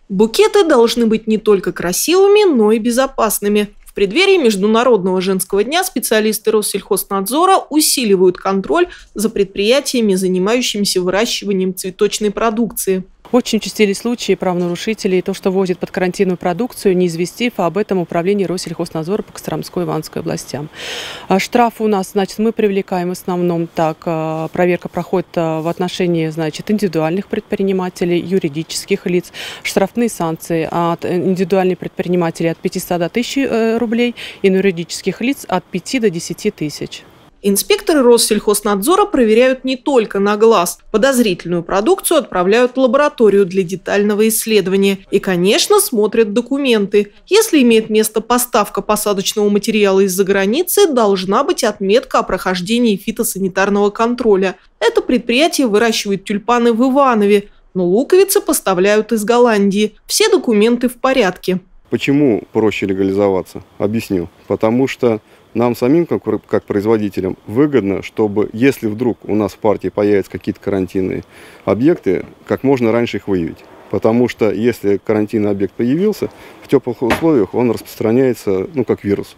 Букеты должны быть не только красивыми, но и безопасными. В преддверии Международного женского дня специалисты Россельхознадзора усиливают контроль за предприятиями, занимающимися выращиванием цветочной продукции. Очень участились случаи правонарушителей, то, что возят под карантинную продукцию, не известив об этом управлении Россельхознадзора по Костромской и Ивановской областям. Штрафы у нас, мы привлекаем в основном так. Проверка проходит в отношении, индивидуальных предпринимателей, юридических лиц. Штрафные санкции от индивидуальных предпринимателей от 500 до 1000 рублей и на юридических лиц от 5 до 10 тысяч. Инспекторы Россельхознадзора проверяют не только на глаз. Подозрительную продукцию отправляют в лабораторию для детального исследования. И, конечно, смотрят документы. Если имеет место поставка посадочного материала из-за границы, должна быть отметка о прохождении фитосанитарного контроля. Это предприятие выращивает тюльпаны в Иванове, но луковицы поставляют из Голландии. Все документы в порядке. Почему проще легализоваться? Объясню. Потому что нам самим, как производителям, выгодно, чтобы, если вдруг у нас в партии появятся какие-то карантинные объекты, как можно раньше их выявить. Потому что если карантинный объект появился, в теплых условиях он распространяется, как вирус.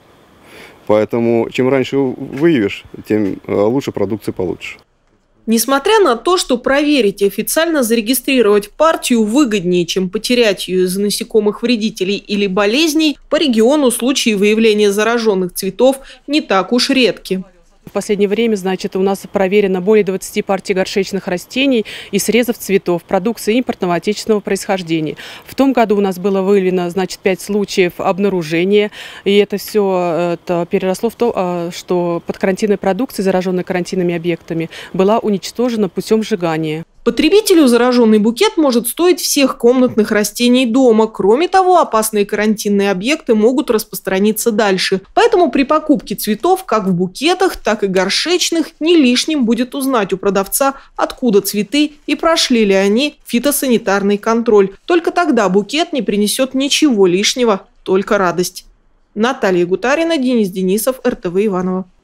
Поэтому чем раньше выявишь, тем лучше продукции получишь. Несмотря на то, что проверить и официально зарегистрировать партию выгоднее, чем потерять ее из-за насекомых-вредителей или болезней, по региону случаи выявления зараженных цветов не так уж редки. В последнее время, у нас проверено более 20 партий горшечных растений и срезов цветов, продукции импортного отечественного происхождения. В том году у нас было выявлено, 5 случаев обнаружения, и это все переросло в то, что подкарантинная продукция, зараженная карантинными объектами, была уничтожена путем сжигания. Потребителю зараженный букет может стоить всех комнатных растений дома. Кроме того, опасные карантинные объекты могут распространиться дальше. Поэтому при покупке цветов как в букетах, так и горшечных не лишним будет узнать у продавца, откуда цветы и прошли ли они фитосанитарный контроль. Только тогда букет не принесет ничего лишнего, только радость. Наталья Гутарина, Денис Денисов, РТВ Иваново.